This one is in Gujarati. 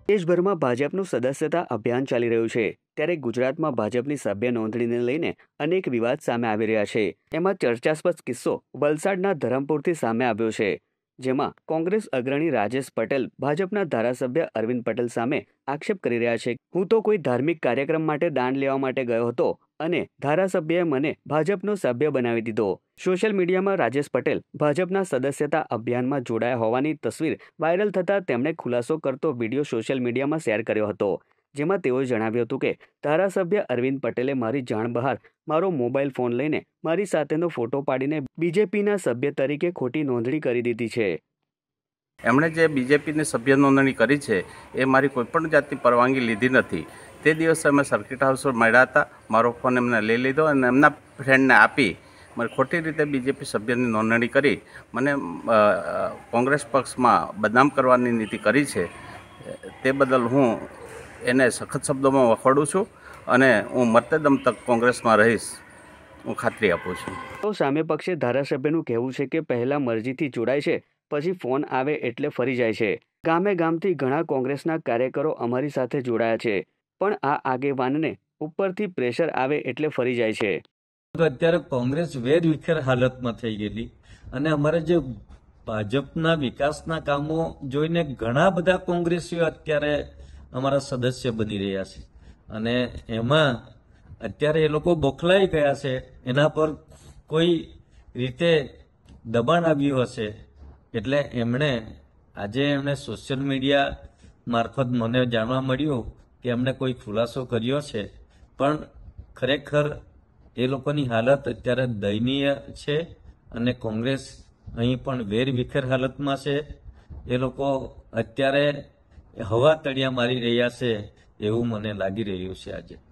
દેશભરમાં ભાજપનું સદસ્યતા અભિયાન ચાલી રહ્યું છે, ત્યારે ગુજરાતમાં ભાજપની સભ્ય નોંધણીને લઈને અનેક વિવાદ સામે આવી રહ્યા છે। એમાં ચર્ચાસ્પદ કિસ્સો વલસાડના ધરમપુરથી સામે આવ્યો છે, જેમાં કોંગ્રેસ અગ્રણી રાજેશ પટેલ ભાજપના ધારાસભ્ય અરવિંદ પટેલ સામે આક્ષેપ કરી રહ્યા છે, હું તો કોઈ ધાર્મિક કાર્યક્રમ માટે દાન લેવા માટે ગયો હતો અને ધારાસભ્યએ મને ભાજપનો સભ્ય બનાવી દીધો। સોશિયલ મીડિયામાં રાજેશ પટેલ ભાજપના સદસ્યતા અભિયાનમાં જોડાયા હોવાની તસવીર વાયરલ થતાં તેમણે ખુલાસો કરતો વિડીયો સોશિયલ મીડિયામાં શેર કર્યો હતો, જેમાં તેઓએ જણાવ્યું હતું કે ધારાસભ્ય અરવિંદ પટેલે મારી જાણ બહાર મારો મોબાઈલ ફોન લઈને મારી સાથેનો ફોટો પાડીને બીજેપીના સભ્ય તરીકે ખોટી નોંધણી કરી દીધી છે। એમણે જે બીજેપીની સભ્ય નોંધણી કરી છે એ મારી કોઈપણ જાતની પરવાનગી લીધી નથી। તે દિવસે અમે સર્કિટ હાઉસ પર મળ્યા હતા, મારો ફોન એમને લઈ લીધો અને એમના ફ્રેન્ડને આપી મને ખોટી રીતે બીજેપી સભ્યની નોંધણી કરી મને કોંગ્રેસ પક્ષમાં બદનામ કરવાની નીતિ કરી છે। તે બદલ હું એને સખત શબ્દોમાં વખોડું છું અને હું મરતેદમ તક કોંગ્રેસમાં રહીશ, હું ખાતરી આપું છું। તો સામે પક્ષે ધારાસભ્યનું કહેવું છે કે પહેલા મરજીથી જોડાય છે, પછી ફોન આવે એટલે ફરી જાય છે। ગામે ગામથી ઘણા કોંગ્રેસના કાર્યકરો અમારી સાથે જોડાયા છે, પણ આ આગેવાનને ઉપરથી પ્રેશર આવે એટલે ફરી જાય છે। તો અત્યારે કોંગ્રેસ વેરવિખેર હાલતમાં થઈ ગયેલી અને અમારે જે ભાજપના વિકાસના કામો જોઈને ઘણા બધા કોંગ્રેસીઓ અત્યારે અમારા સદસ્ય બની રહ્યા છે અને એમાં અત્યારે એ લોકો બોખલાઈ ગયા છે। એના પર કોઈ રીતે દબાણ આવ્યું હશે એટલે એમણે સોશિયલ મીડિયા મારફત મને જાણવા મળ્યું કે એમણે કોઈ ખુલાસો કર્યો છે, પણ ખરેખર એ લોકોની હાલત અત્યારે દયનીય છે અને કોંગ્રેસ અહીં પણ વેરવિખેર હાલતમાં છે। એ લોકો અત્યારે હવા તળિયા મારી રહ્યા છે એવું મને લાગી રહ્યું છે આજે।